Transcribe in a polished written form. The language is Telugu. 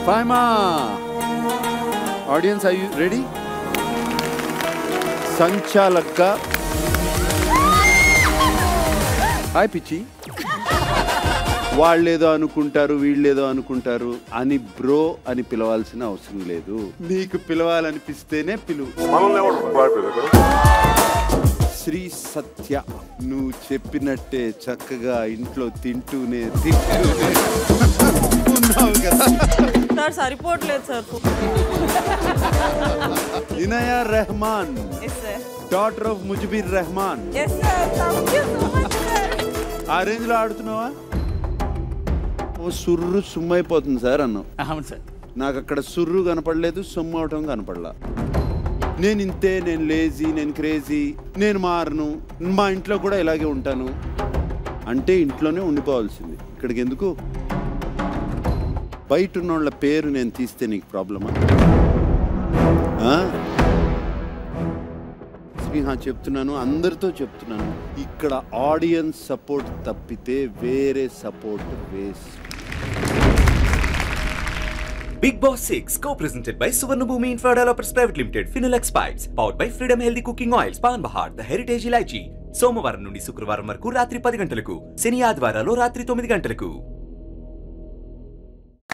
Faima audience are you ready? సంచాలక హాయ్ పిచ్చి. వాళ్ళేదో అనుకుంటారు వీళ్ళేదో అనుకుంటారు అని బ్రో అని పిలవాల్సిన అవసరం లేదు. నీకు పిలవాలనిపిస్తేనే పిలువు. శ్రీ సత్య, నువ్వు చెప్పినట్టే చక్కగా ఇంట్లో తింటూనే ఉన్నావు కదా సార్. సరిపోవట్లేదు sir. Inaya Rahman, daughter of Mujabir Rahman. ఆ రేంజ్ లో ఆడుతున్నావా? ఓ సుర్రు సుమ్ము అయిపోతుంది సార్ అన్నావు. అవును సార్. నాకు అక్కడ సుర్రు కనపడలేదు, సొమ్ము అవటం కనపడలా. నేను ఇంతే, నేను లేజీ, నేను క్రేజీ, నేను మారను, మా ఇంట్లో కూడా ఇలాగే ఉంటాను అంటే ఇంట్లోనే ఉండిపోవాల్సింది. ఇక్కడికి ఎందుకు? బయట ఉన్నోళ్ళ పేరు నేను తీస్తే నీకు ప్రాబ్లమా? చెప్తున్నాను, అందరితో చెప్తున్నాను, ఇక్కడ ఆడియన్స్ సపోర్ట్ తప్పితే వేరే support waste. Bigg Boss 6 co-presented by Suvarna Bhoomi Infra Developers Private Limited, Finolex Pipes, powered by Freedom Healthy Cooking Oils, Pan Bahar, The Heritage Ilaichi. సోమవారం నుండి శుక్రవారం వరకు రాత్రి 10 గంటలకు, శని ఆదివారాలు రాత్రి 9 గంటలకు.